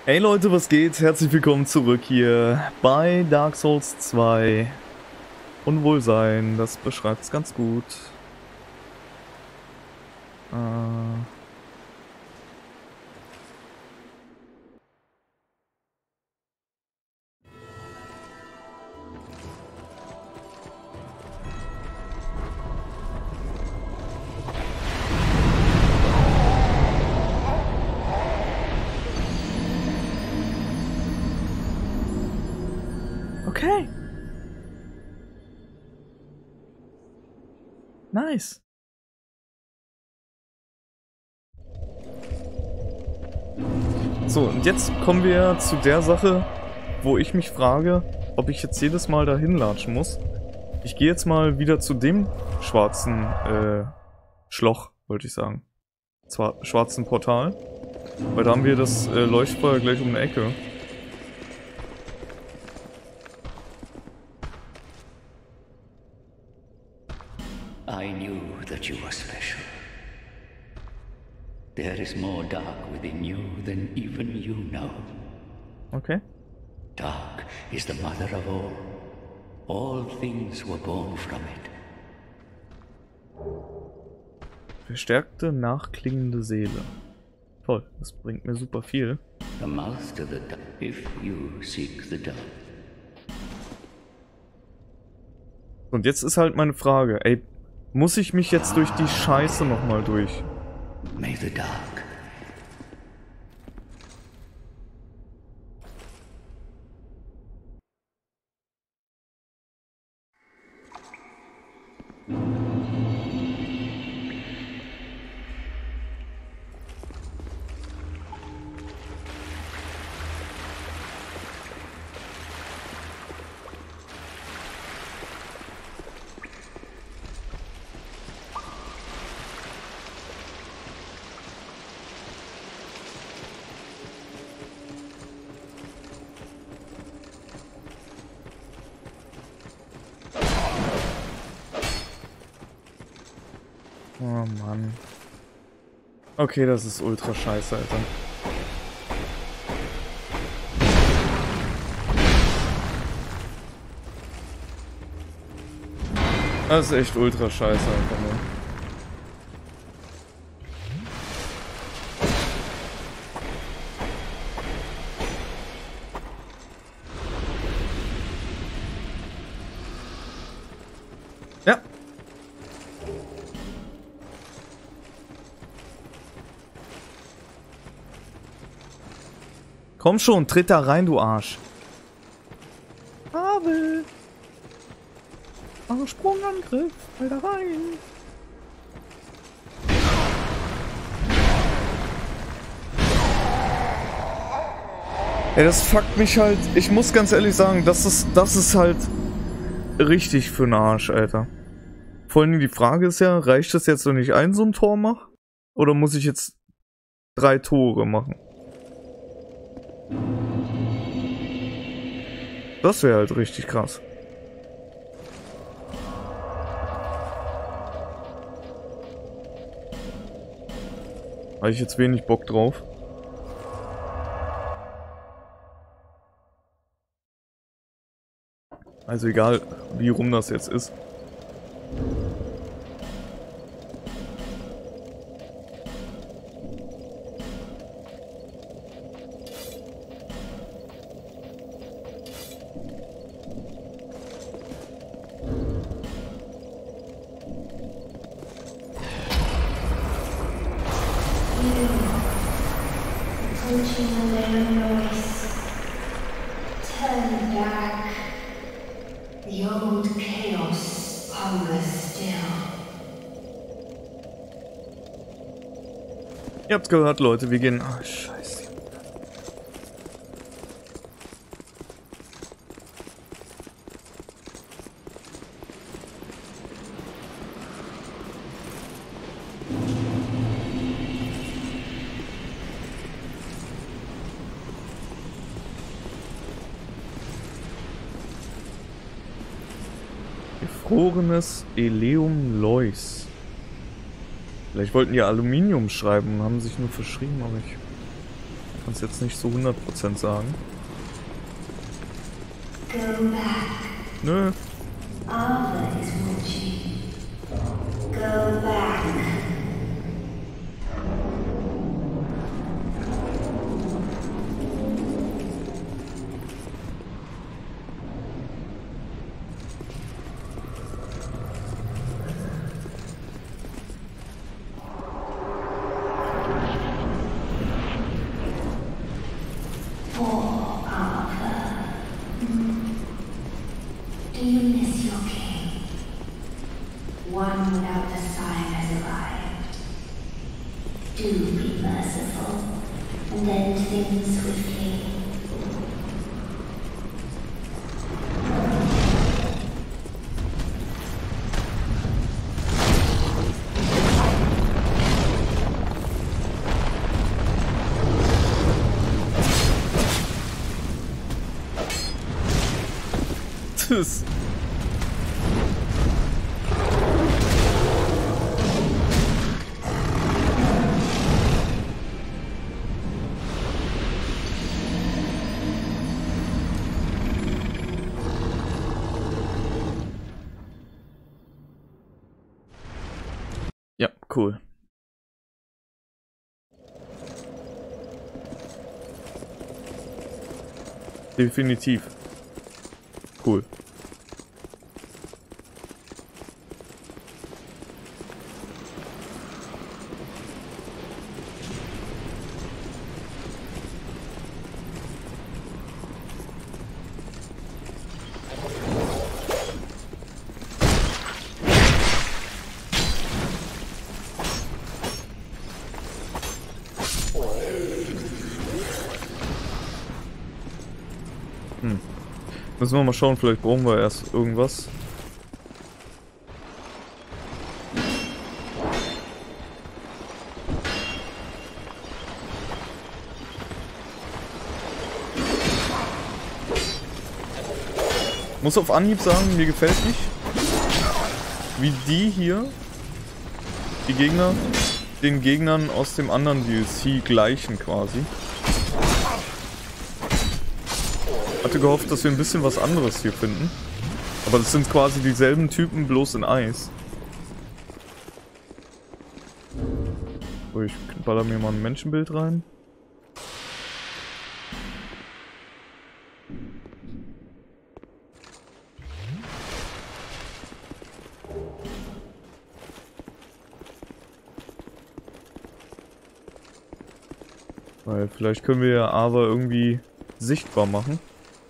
Hey Leute, was geht? Herzlich willkommen zurück hier bei Dark Souls 2. Unwohlsein, das beschreibt es ganz gut. Okay. Nice. So, und jetzt kommen wir zu der Sache, wo ich mich frage, ob ich jetzt jedes Mal dahin latschen muss. Ich gehe jetzt mal wieder zu dem schwarzen Schloch, wollte ich sagen. Zwar schwarzen Portal. Weil da haben wir das Leuchtfeuer gleich um die Ecke. I knew that you were special. There is more dark within you than even you know. Okay. Dark is the mother of all. All things were born from it. Verstärkte, nachklingende Seele. Toll, das bringt mir super viel. The mouth to the dark, if you seek the dark. Und jetzt ist halt meine Frage, ey, muss ich mich jetzt durch die Scheiße nochmal durch? May the dark. Oh Mann. Okay, das ist ultra scheiße, Alter. Das ist echt ultra scheiße, einfach nur. Ja. Komm schon, tritt da rein, du Arsch. Abel. Sprungangriff, fall da rein. Ey, das fuckt mich halt. Ich muss ganz ehrlich sagen, das ist halt richtig für den Arsch, Alter. Vor allem die Frage ist ja, reicht das jetzt, wenn ich so ein Tor mache? Oder muss ich jetzt 3 Tore machen? Das wäre halt richtig krass. Habe ich jetzt wenig Bock drauf. Also egal, wie rum das jetzt ist. Turn back. The old chaos hungers still. Ihr habt's gehört, Leute, wir gehen... Ah, scheiße. Gefrorenes Eleum Lois. Vielleicht wollten die Aluminium schreiben und haben sich nur verschrieben, aber ich... Kann's jetzt nicht so 100% sagen. Go back. Nö. Arthur is watching. Go back. Poor Arthur. Do you miss your king? One without a sign has arrived. Do be merciful and end things swiftly. Tschüss. Ja, cool. Definitiv. Cool. Müssen wir mal schauen, vielleicht brauchen wir erst irgendwas. Muss auf Anhieb sagen, mir gefällt nicht, wie die hier, die Gegner, den Gegnern aus dem anderen DLC gleichen quasi. Hatte gehofft, dass wir ein bisschen was anderes hier finden. Aber das sind quasi dieselben Typen, bloß in Eis. So, ich baller mir mal ein Menschenbild rein. Weil vielleicht können wir ja aber irgendwie sichtbar machen.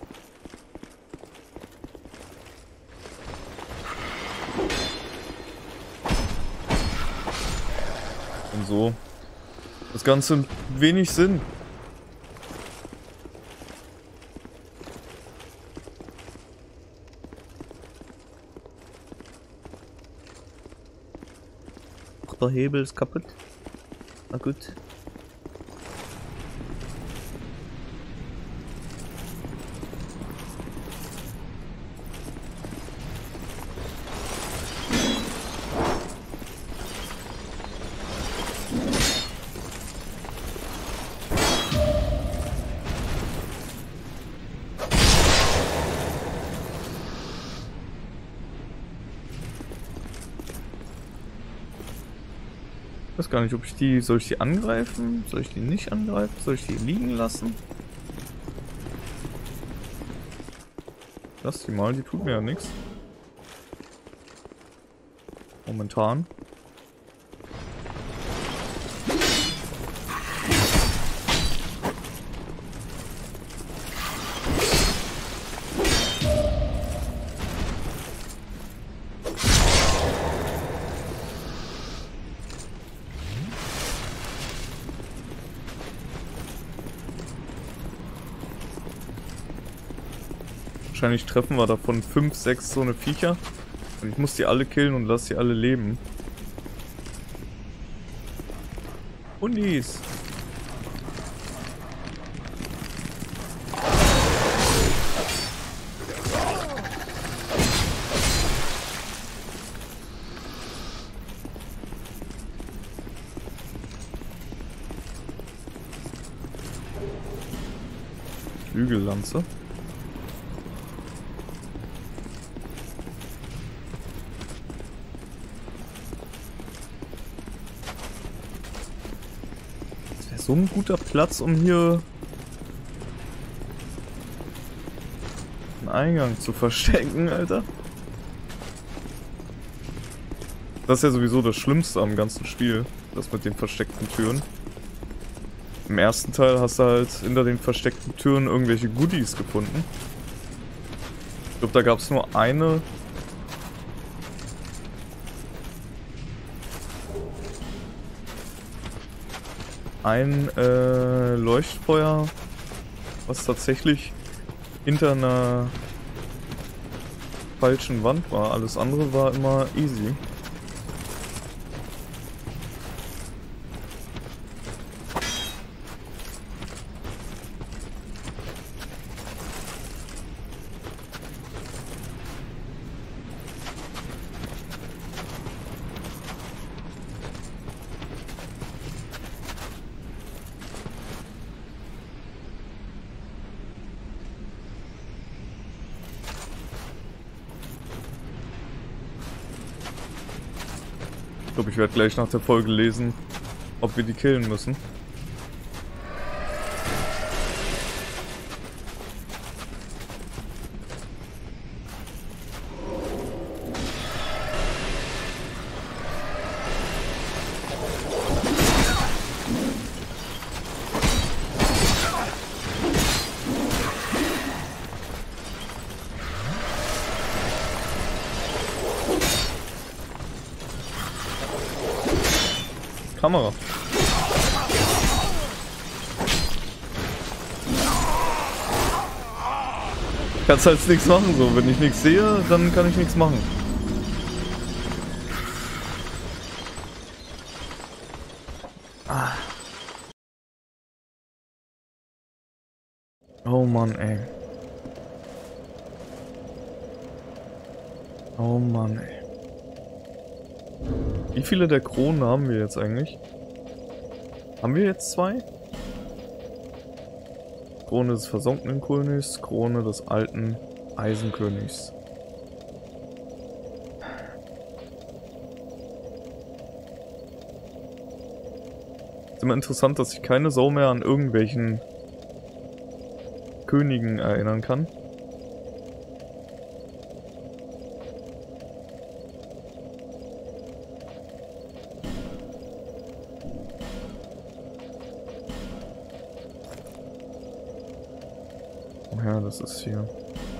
Und so. Das Ganze wenig Sinn. Ach, der Hebel ist kaputt. Na gut. Ich weiß gar nicht, ob ich die... Soll ich die angreifen? Soll ich die nicht angreifen? Soll ich die liegen lassen? Lass die mal, die tut mir ja nichts. Momentan. Wahrscheinlich treffen wir davon 5, 6 so eine Viecher. Und ich muss die alle killen und lasse sie alle leben. Hundis! Flügellanze. Das wäre so ein guter Platz, um hier einen Eingang zu verstecken, Alter. Das ist ja sowieso das Schlimmste am ganzen Spiel, das mit den versteckten Türen. Im ersten Teil hast du halt hinter den versteckten Türen irgendwelche Goodies gefunden. Ich glaube, da gab es nur ein Leuchtfeuer, was tatsächlich hinter einer falschen Wand war. Alles andere war immer easy. Ich glaube, ich werde gleich nach der Folge lesen, ob wir die killen müssen. Kamera. Kannst halt nichts machen, so. Wenn ich nichts sehe, dann kann ich nichts machen. Ah. Oh Mann, ey. Oh Mann, ey. Wie viele der Kronen haben wir jetzt eigentlich? Haben wir jetzt 2? Krone des versunkenen Königs, Krone des alten Eisenkönigs. Ist immer interessant, dass sich keine Sau mehr an irgendwelchen Königen erinnern kann. Ja, das ist hier.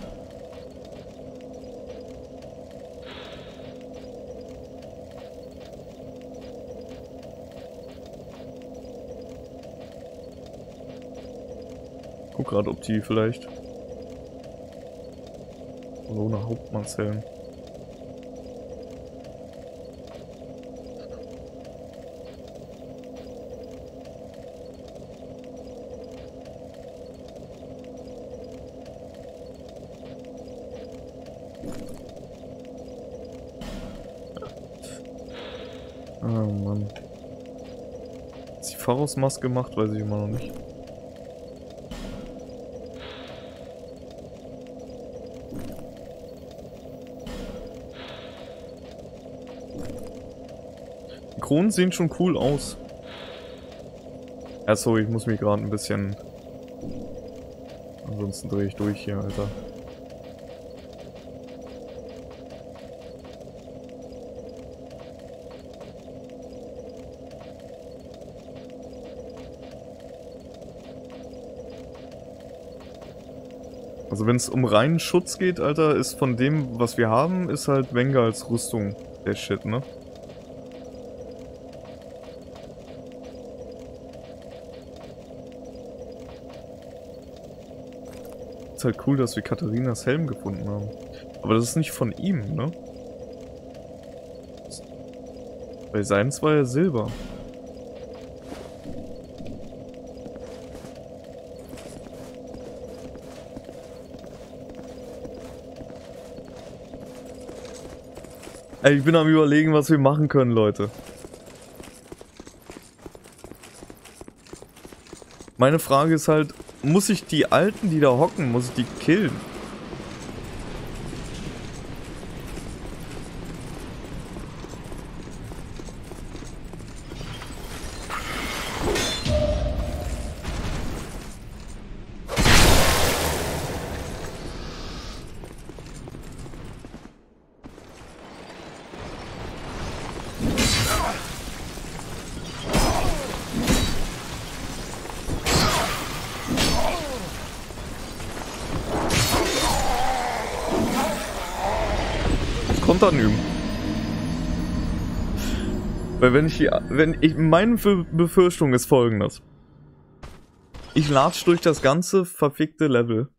Guck gerade, ob die vielleicht so eine Hauptmannshelm. Oh Mann. Ist die Pharros-Maske gemacht? Weiß ich immer noch nicht. Die Kronen sehen schon cool aus. Sorry, ich muss mich gerade ein bisschen... Ansonsten drehe ich durch hier, Alter. Also wenn es um reinen Schutz geht, Alter, ist von dem, was wir haben, ist halt Vengals Rüstung der Shit, ne? Ist halt cool, dass wir Katharinas Helm gefunden haben. Aber das ist nicht von ihm, ne? Bei seins war ja Silber. Ich bin am Überlegen, was wir machen können, Leute. Meine Frage ist halt, muss ich die Alten, die da hocken, muss ich die killen? Kontern üben. Weil meine Befürchtung ist folgendes. Ich latsch durch das ganze verfickte Level.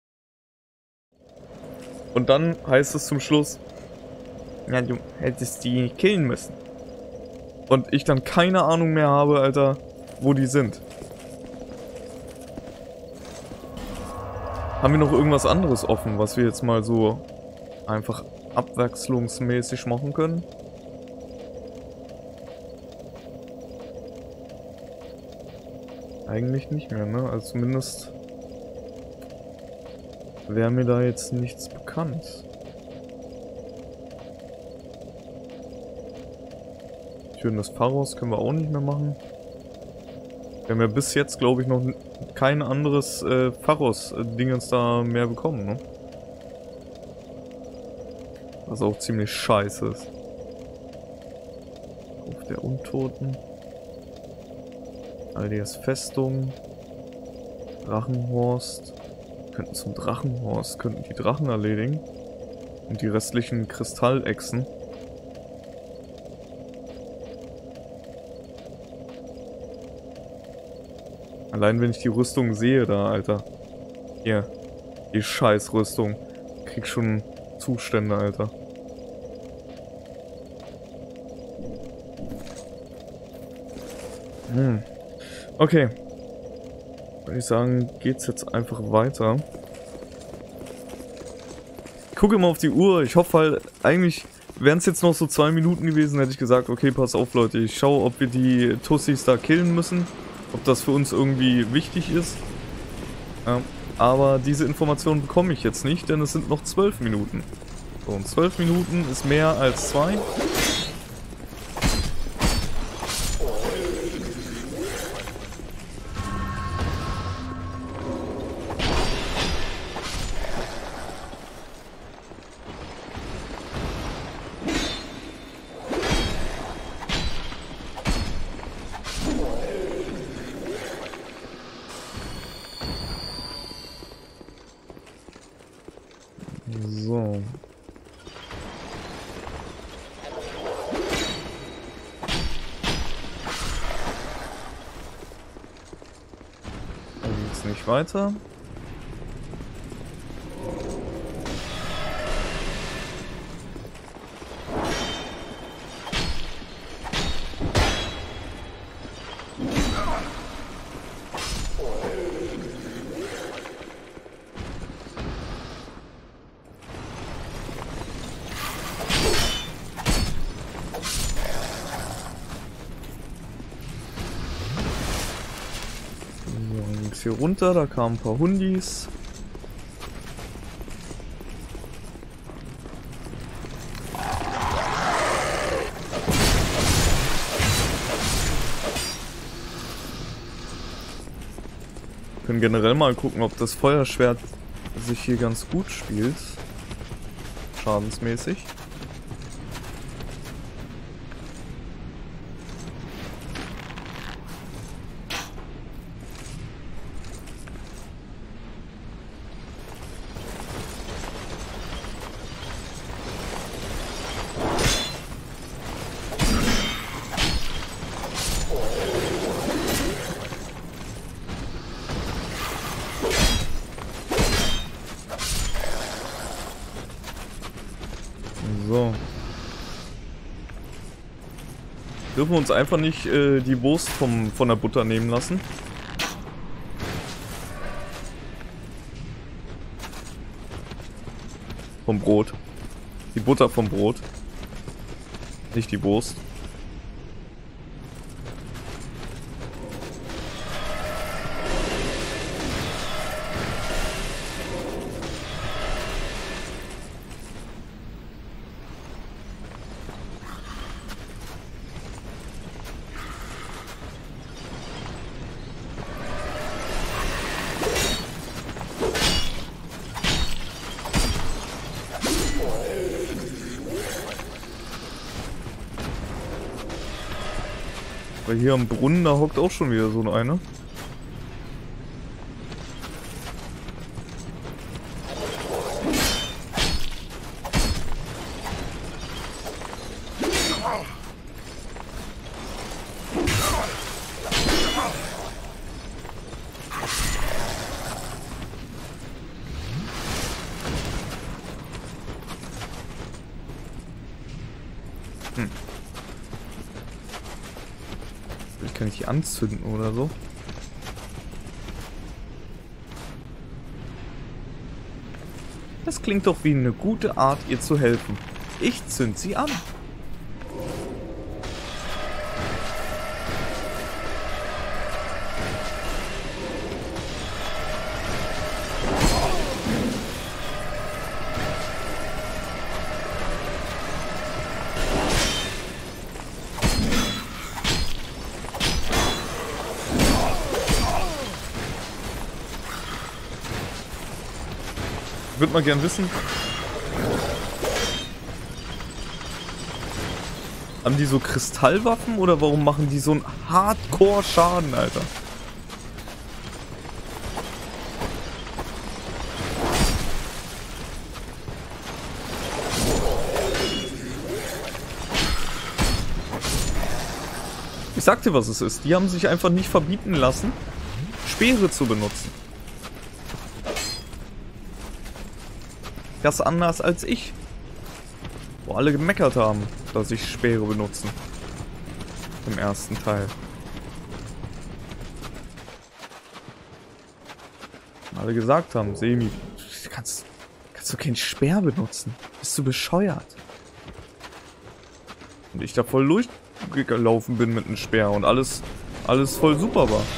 Und dann heißt es zum Schluss, ja, du hättest die killen müssen. Und ich dann keine Ahnung mehr habe, Alter, wo die sind. Haben wir noch irgendwas anderes offen, was wir jetzt mal so einfach abwechslungsmäßig machen können? Eigentlich nicht mehr, ne? Also zumindest wäre mir da jetzt nichts bekannt. Türen des Pharos können wir auch nicht mehr machen. Wir haben ja bis jetzt, glaube ich, noch kein anderes Pharos-Dingens da mehr bekommen, ne? Was auch ziemlich scheiße ist. Auf der Untoten. Aldias Festung. Drachenhorst. Wir könnten zum Drachenhorst, könnten die Drachen erledigen. Und die restlichen Kristallechsen. Allein wenn ich die Rüstung sehe da, Alter. Hier. Die Scheißrüstung. Krieg schon Zustände, Alter. Okay. Würde ich sagen, geht's jetzt einfach weiter. Ich gucke immer auf die Uhr. Ich hoffe halt, eigentlich wären es jetzt noch so 2 Minuten gewesen, hätte ich gesagt, okay, pass auf, Leute. Ich schaue, ob wir die Tussis da killen müssen. Ob das für uns irgendwie wichtig ist. Ja, aber diese Information bekomme ich jetzt nicht, denn es sind noch 12 Minuten. So, und 12 Minuten ist mehr als 2. So. Dann geht's nicht weiter. Hier runter, da kamen ein paar Hundis. Wir können generell mal gucken, ob das Feuerschwert sich hier ganz gut spielt. Schadensmäßig. So. Dürfen wir uns einfach nicht die Wurst von der Butter nehmen lassen. Vom Brot. Die Butter vom Brot. Nicht die Wurst. Weil hier am Brunnen, da hockt auch schon wieder so eine. Vielleicht kann ich die anzünden oder so. Das klingt doch wie eine gute Art, ihr zu helfen. Ich zünd sie an. Ich würde mal gern wissen, haben die so Kristallwaffen oder warum machen die so einen Hardcore-Schaden, Alter? Ich sag dir, was es ist. Die haben sich einfach nicht verbieten lassen, Speere zu benutzen. Ganz anders als ich. Wo alle gemeckert haben, dass ich Speere benutze. Im ersten Teil. Alle gesagt haben, Semi, kannst du keinen Speer benutzen? Bist du bescheuert? Und ich da voll durchgelaufen bin mit einem Speer und alles voll super war.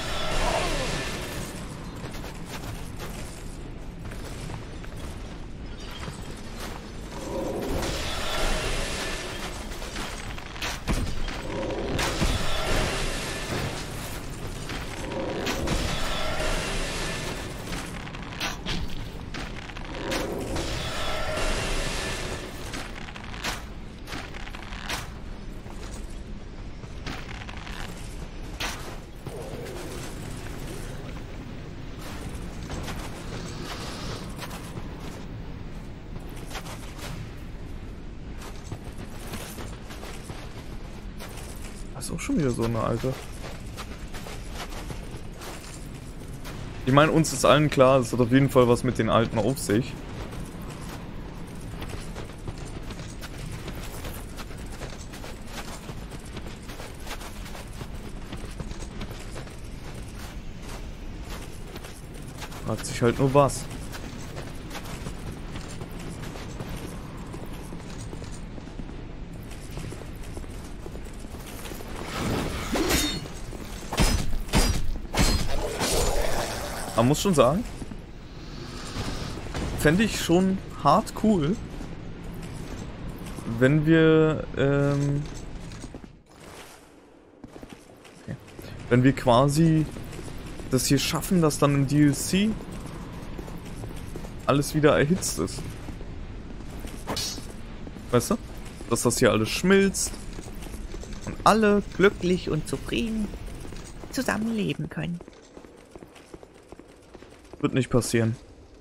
Das ist auch schon wieder so eine alte. Ich meine, uns ist allen klar, es hat auf jeden Fall was mit den alten auf sich. Fragt sich halt nur was. Man muss schon sagen, fände ich schon hart cool, wenn wir, wenn wir quasi das hier schaffen, dass dann im DLC alles wieder erhitzt ist. Weißt du? Dass das hier alles schmilzt und alle glücklich und zufrieden zusammenleben können. Wird nicht passieren.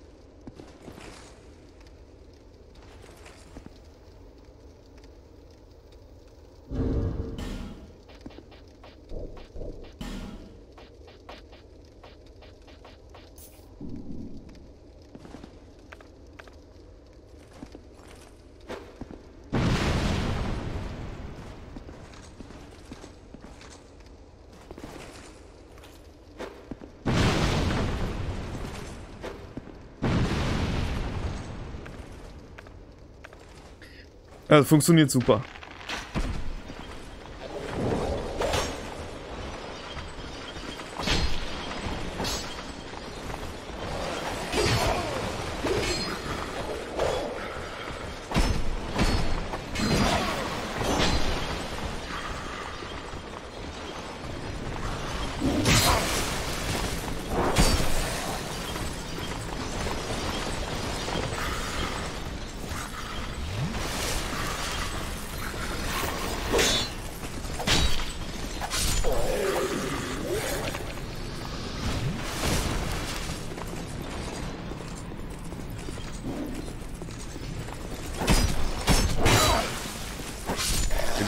Ja, das funktioniert super.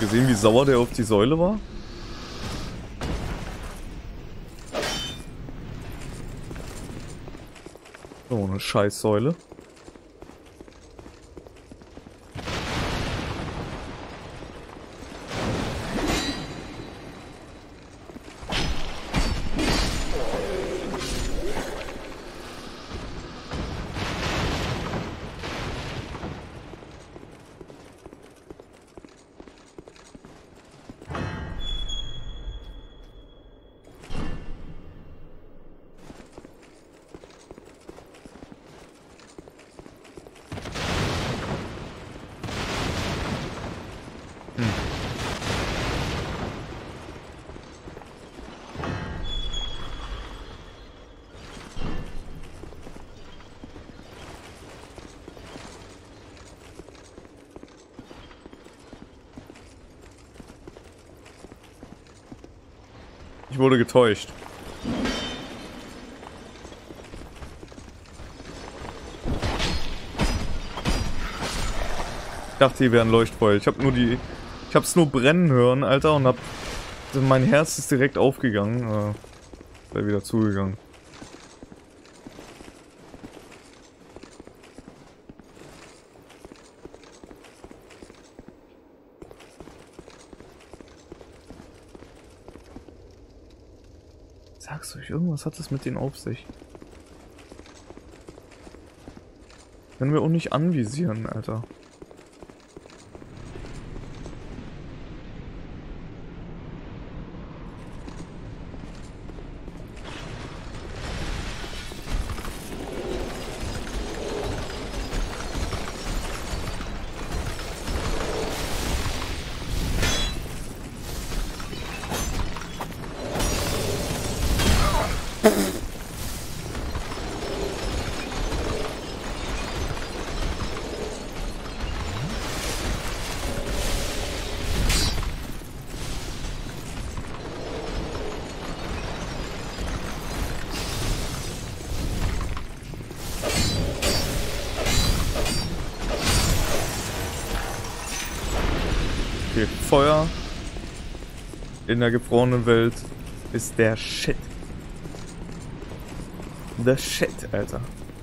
gesehen, wie sauer der auf die Säule war? Oh, eine Scheißsäule. Ich wurde getäuscht. Ich dachte, hier wäre ein Leuchtfeuer. Ich hab's nur brennen hören, Alter, und mein Herz ist direkt aufgegangen. Ist wieder zugegangen. Sag's euch, irgendwas hat es mit denen auf sich. Können wir auch nicht anvisieren, Alter. Okay, Feuer in der gefrorenen Welt ist der Shit. Der Shit, Alter.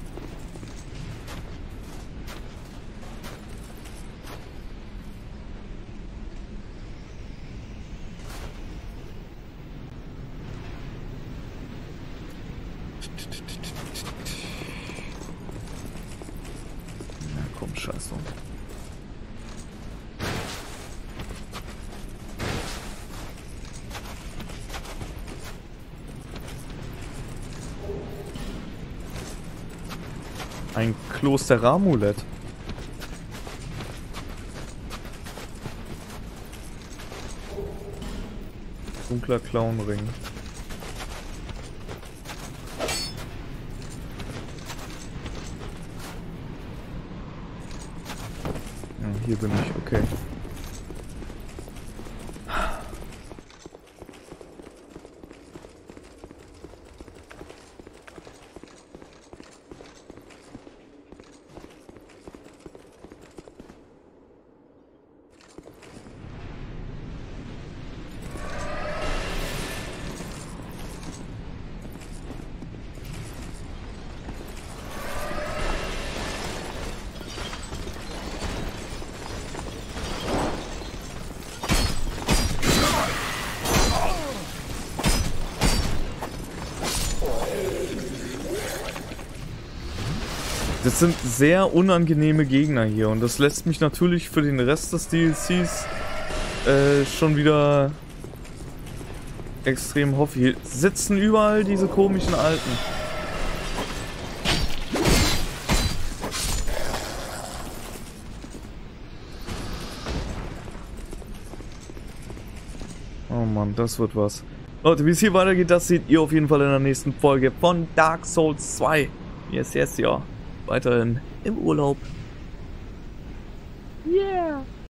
Na komm, scheiß drauf. Ein Kloster-Amulett. Dunkler Clownring. Ja, hier bin ich, okay. Das sind sehr unangenehme Gegner hier und das lässt mich natürlich für den Rest des DLCs schon wieder extrem hoffen. Hier sitzen überall diese komischen Alten. Oh Mann, das wird was. Leute, wie es hier weitergeht, das seht ihr auf jeden Fall in der nächsten Folge von Dark Souls 2. Yes, yes, ja. Weiterhin im Urlaub.